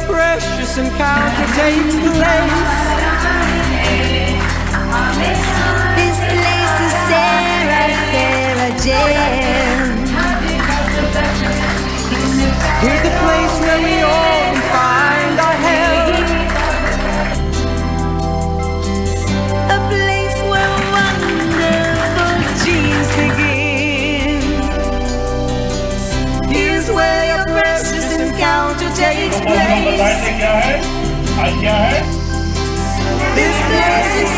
precious encounter takes place. This place is Ceragrm. Here's the place where we all can find our health. A place where wonderful dreams begin. Here's where your precious encounter takes place. This place is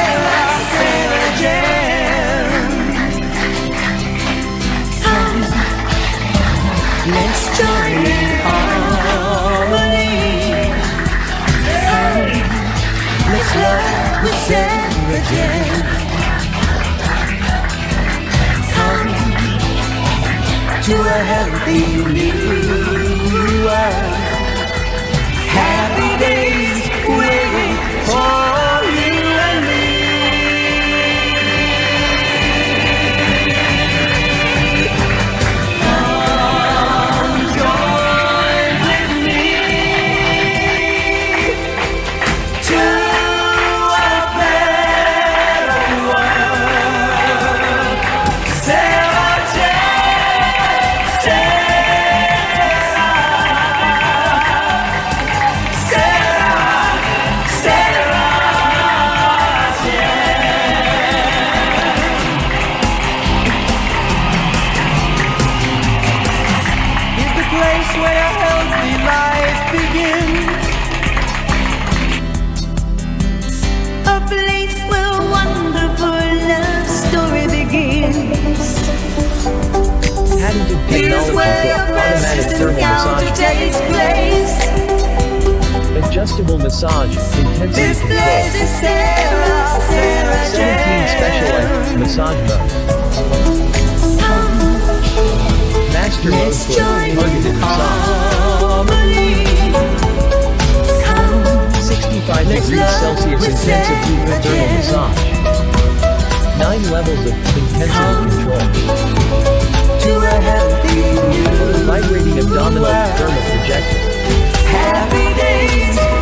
Ceragrm. Let's join in harmony. Let's love with Ceragrm. Come to a healthy new world. Happy days waiting for you and me. Come join with me to a better world. Place where a healthy life begins. A place where a wonderful love story begins. Patented Here's technology where for your automatic precious thermal encounter massage. takes place. Adjustable massage, intensity This control. place is 17 specialized Ceragrm. massage modes. Master mode Let's for join targeted massage. harmony. Come 65 Let's degrees love Celsius with intensive deep thermal Ceragrm. massage. 9 levels of intensity control. To a healthy new Vibrating abdominal world. thermal projector. Happy days